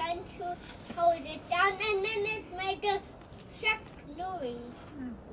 trying to hold it down, and then it made a shock noise.